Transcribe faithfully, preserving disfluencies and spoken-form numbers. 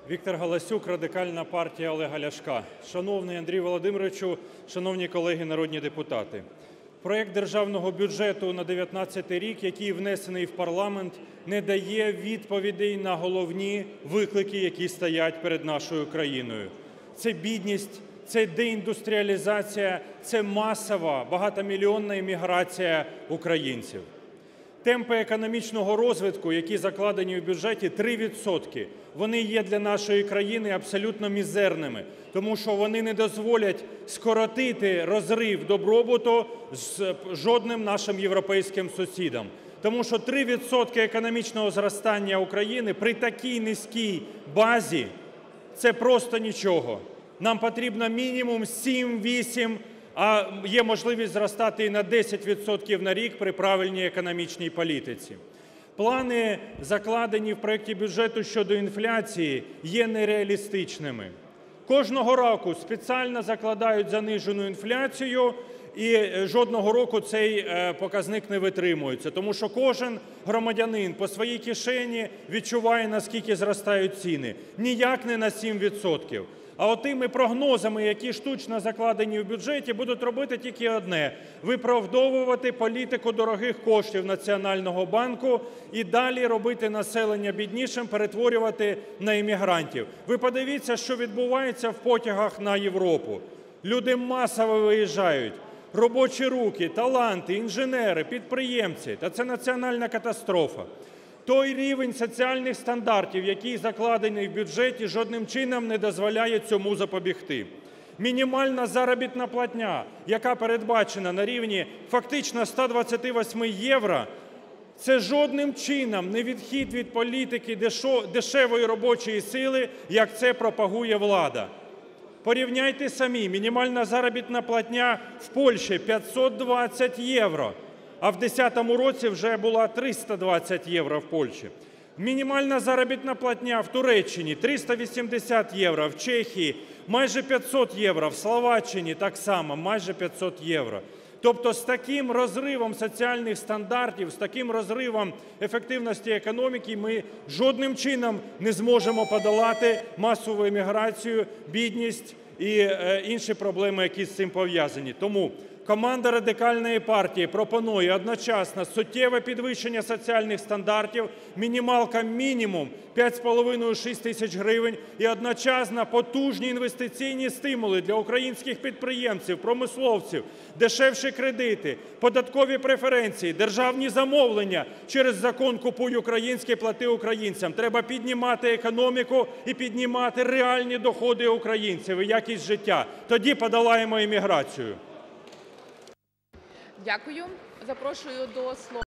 Віктор Галасюк, Радикальна партія Олега Ляшка. Шановний Андрій Володимировичу, шановні колеги народні депутати! Проект Державного бюджету на дев'ятнадцятий рік, який внесений в парламент, не дає відповідей на головні виклики, які стоять перед нашою країною. Це бідність, це деіндустріалізація, це масова багатомільйонна еміграція українців. Темпи економічного розвитку, які закладені в бюджеті, три відсотки. Вони є для нашої країни абсолютно мізерними, тому що вони не дозволять скоротити розрив добробуту з жодним нашим європейським сусідом. Тому що три відсотки економічного зростання України при такій низькій базі – це просто нічого. Нам потрібно мінімум сім-вісім, а є можливість зростати і на десять відсотків на рік при правильній економічній політиці. Плани, закладені в проекті бюджету щодо інфляції, є нереалістичними. Кожного року спеціально закладають занижену інфляцію, і жодного року цей показник не витримується, тому що кожен громадянин по своїй кишені відчуває, наскільки зростають ціни. Ніяк не на сім відсотків. А отими прогнозами, які штучно закладені в бюджеті, будуть робити тільки одне – виправдовувати політику дорогих коштів Національного банку і далі робити населення біднішим, перетворювати на емігрантів. Ви подивіться, що відбувається в потягах на Європу. Люди масово виїжджають. Робочі руки, таланти, інженери, підприємці – та це національна катастрофа. Той рівень соціальних стандартів, який закладений в бюджеті, жодним чином не дозволяє цьому запобігти. Мінімальна заробітна платня, яка передбачена на рівні фактично сто двадцять вісім євро, це жодним чином не відхід від політики дешевої робочої сили, як це пропагує влада. Порівняйте самі, мінімальна заробітна платня в Польщі – п'ятсот двадцять євро. А в десятому році вже була триста двадцять євро в Польщі. Мінімальна заробітна платня в Туреччині – триста вісімдесят євро, в Чехії – майже п'ятсот євро, в Словаччині так само – майже п'ятсот євро. Тобто з таким розривом соціальних стандартів, з таким розривом ефективності економіки ми жодним чином не зможемо подолати масову еміграцію, бідність і інші проблеми, які з цим пов'язані. Тому команда Радикальної партії пропонує одночасно суттєве підвищення соціальних стандартів, мінімалка мінімум п'ять з половиною - шість тисяч гривень і одночасно потужні інвестиційні стимули для українських підприємців, промисловців, дешевші кредити, податкові преференції, державні замовлення через закон "Купуй українське, плати українцям". Треба піднімати економіку і піднімати реальні доходи українців і якість життя. Тоді подолаємо еміграцію. Дякую. Запрошую до слова